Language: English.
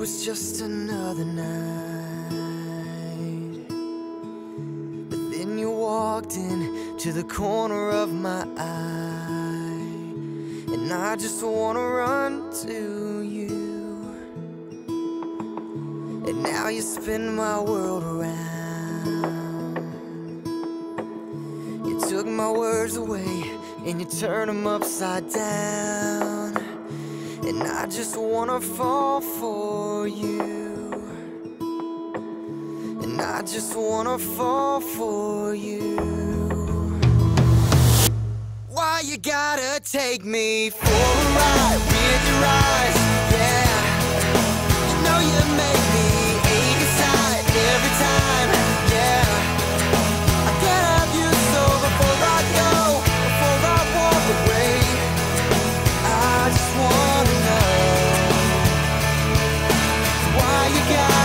was just another night, but then you walked into the corner of my eye, and I just wanna run to you. And now you spin my world around. You took my words away and you turn them upside down, and I just wanna fall for you, and I just wanna fall for you. Why you gotta take me for a ride with your eyes? Yeah, you know you make me ache inside every time. Yeah, I can't have you so before I go, before I walk away. I just wanna know why you got